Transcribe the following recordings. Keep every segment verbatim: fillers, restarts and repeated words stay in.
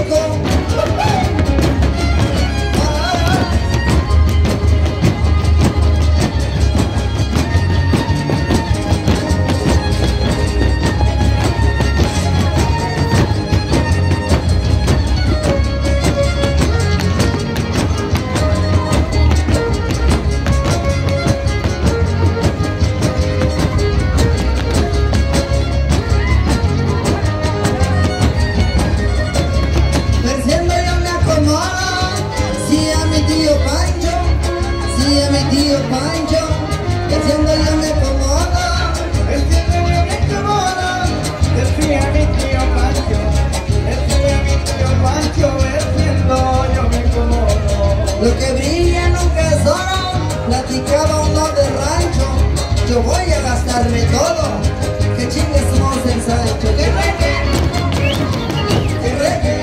tío Pancho, haciendo yo me acomodo, haciendo yo me acomodo, decía mi tío Pancho, decía mi tío Pancho, haciendo yo me acomodo. Lo que brilla nunca es oro, platicaba uno de rancho, yo voy a gastarme todo, que chingue su mouse el Sancho, que reque, que reque.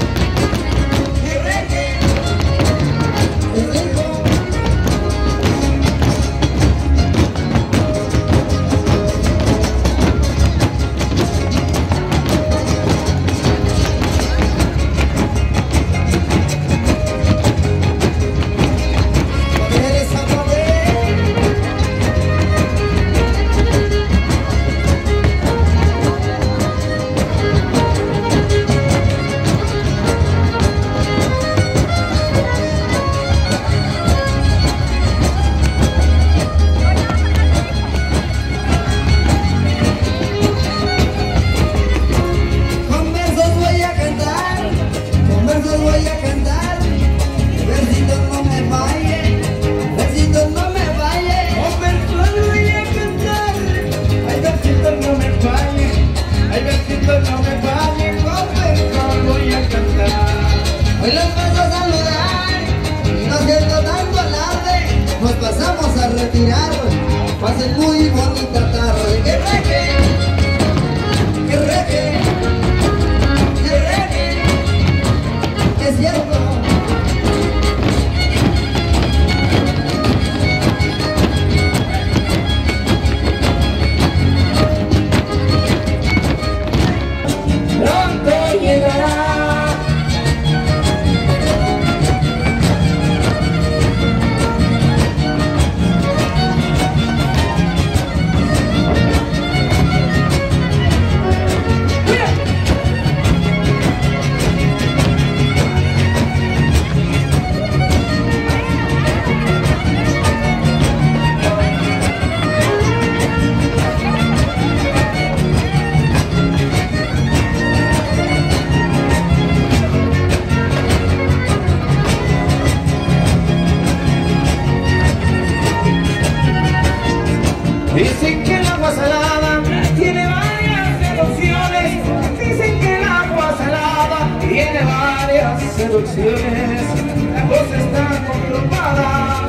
Hoy los paso a saludar y no siento tanto alarde, nos pasamos a retirar, pasen muy bonita tarde. ¡Que reque! ¡Que reque! ¡Que reque! ¡Que es cierto! Pronto llegará Dicen que el agua salada tiene varias seducciones. Dicen que el agua salada tiene varias seducciones. La cosa está comprobada.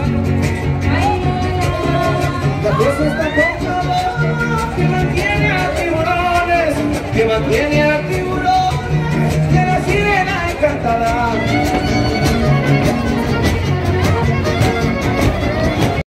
La cosa está comprobada. Que mantiene a tiburones, que mantiene a tiburones, que la sirena encantada.